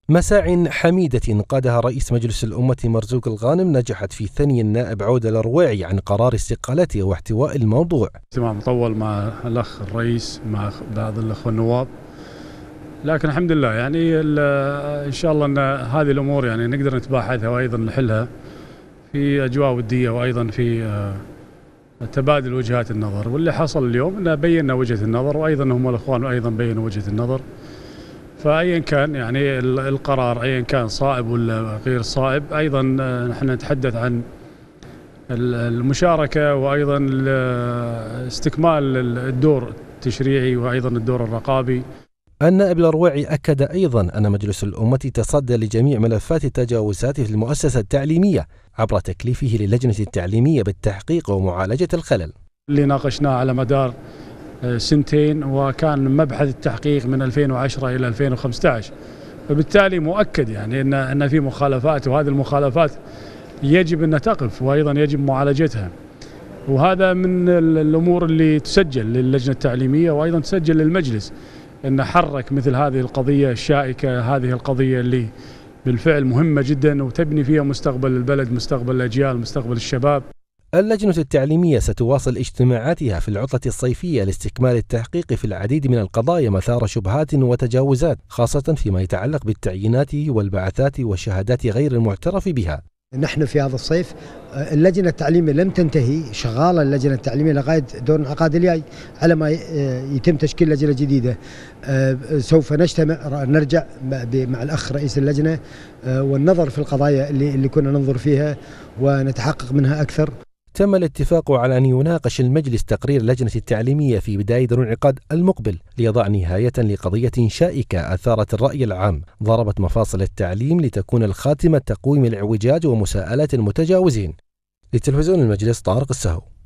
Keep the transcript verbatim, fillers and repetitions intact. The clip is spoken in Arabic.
مساع حميدة قادها رئيس مجلس الأمة مرزوق الغانم نجحت في ثني النائب عودة الأرواعي عن قرار استقالته واحتواء الموضوع. اجتماع مطول مع الأخ الرئيس مع بعض الأخوة النواب، لكن الحمد لله يعني إن شاء الله أن هذه الأمور يعني نقدر نتباحثها وأيضا نحلها في أجواء ودية وأيضا في تبادل وجهات النظر. واللي حصل اليوم أن بينا وجهة النظر وأيضا هم الأخوان أيضا بينوا وجهة النظر، فأيا كان يعني القرار أيا كان صائب ولا غير صائب، أيضا نحن نتحدث عن المشاركة وأيضا استكمال الدور التشريعي وأيضا الدور الرقابي. النائب الأرواعي أكد أيضا أن مجلس الأمة تصدى لجميع ملفات التجاوزات في المؤسسة التعليمية عبر تكليفه للجنة التعليمية بالتحقيق ومعالجة الخلل. اللي ناقشناه على مدار سنتين وكان مبحث التحقيق من ألفين وعشرة إلى ألفين وخمسة عشر، فبالتالي مؤكد يعني أن أن في مخالفات، وهذه المخالفات يجب أن تقف وأيضا يجب معالجتها، وهذا من الأمور اللي تسجل للجنة التعليمية وأيضا تسجل للمجلس أن حرك مثل هذه القضية الشائكة، هذه القضية اللي بالفعل مهمة جدا وتبني فيها مستقبل البلد، مستقبل الأجيال، مستقبل الشباب. اللجنة التعليمية ستواصل اجتماعاتها في العطلة الصيفية لاستكمال التحقيق في العديد من القضايا مثار شبهات وتجاوزات، خاصة فيما يتعلق بالتعيينات والبعثات والشهادات غير المعترف بها. نحن في هذا الصيف اللجنة التعليمية لم تنتهي، شغالة اللجنة التعليمية لغاية دور الانعقاد الجاي على ما يتم تشكيل لجنة جديدة. سوف نجتمع نرجع مع الأخ رئيس اللجنة والنظر في القضايا اللي اللي كنا ننظر فيها ونتحقق منها أكثر. تم الاتفاق على أن يناقش المجلس تقرير اللجنة التعليمية في بداية دور الانعقاد المقبل ليضع نهاية لقضية شائكة أثارت الرأي العام ضربت مفاصل التعليم لتكون الخاتمة تقويم الاعوجاج ومساءلة المتجاوزين. لتلفزيون المجلس، طارق السهو.